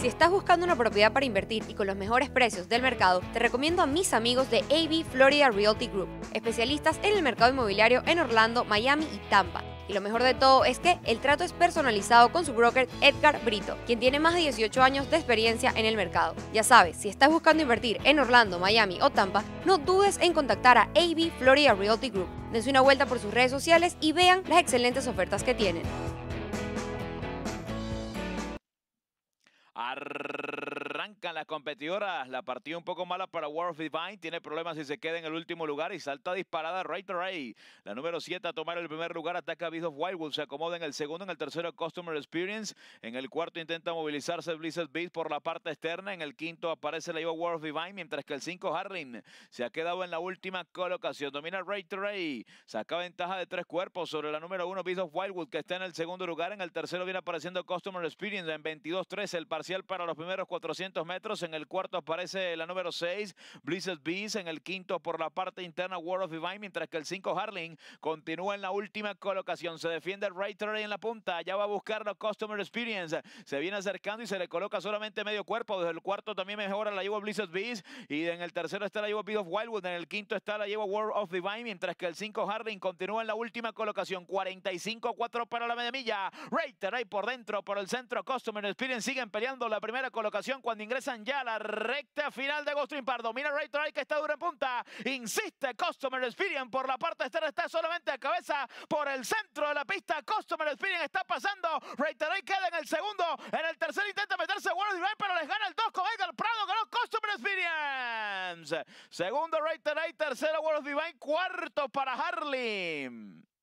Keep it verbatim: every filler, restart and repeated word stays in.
Si estás buscando una propiedad para invertir y con los mejores precios del mercado, te recomiendo a mis amigos de A B Florida Realty Group, especialistas en el mercado inmobiliario en Orlando, Miami y Tampa. Y lo mejor de todo es que el trato es personalizado con su broker Edgar Brito, quien tiene más de dieciocho años de experiencia en el mercado. Ya sabes, si estás buscando invertir en Orlando, Miami o Tampa, no dudes en contactar a A B Florida Realty Group. Dense una vuelta por sus redes sociales y vean las excelentes ofertas que tienen. Arrancan las competidoras. La partida un poco mala para World of Divine. Tiene problemas si se queda en el último lugar y salta disparada Right Ray. La número siete a tomar el primer lugar. Ataca Beast of Wildwood. Se acomoda en el segundo. En el tercero Customer Experience. En el cuarto intenta movilizarse Blizzard Beast por la parte externa. En el quinto aparece la World of Divine. Mientras que el cinco Harlin se ha quedado en la última colocación. Domina Right Ray. Saca ventaja de tres cuerpos sobre la número uno Beast of Wildwood, que está en el segundo lugar. En el tercero viene apareciendo Customer Experience en veintidós trece. El parcial para los primeros cuatrocientos metros. En el cuarto aparece la número seis, Blizzard Beast. En el quinto por la parte interna World of Divine, mientras que el cinco Harling continúa en la última colocación. Se defiende el Right Turret en la punta. Ya va a buscar la Customer Experience. Se viene acercando y se le coloca solamente medio cuerpo. Desde el cuarto también mejora la lleva Blizzard Beast. Y en el tercero está la lleva Beast of Wildwood. En el quinto está la lleva World of Divine, mientras que el cinco Harling continúa en la última colocación. cuarenta y cinco cuatro para la media milla. Right Turret por dentro, por el centro. Customer Experience siguen peleando la primera colocación cuando ingresan ya a la recta final de Ghost Pardo. Mira Right Turret que está duro en punta. Insiste Customer Experience por la parte externa. Está solamente a cabeza por el centro de la pista. Customer Experience está pasando. Right Turret queda en el segundo. En el tercer intenta meterse World of Divine, pero les gana el dos con Edgar Prado. Ganó Customer Experience. Segundo Right Turret. Tercero World of Divine. Cuarto para Harlem.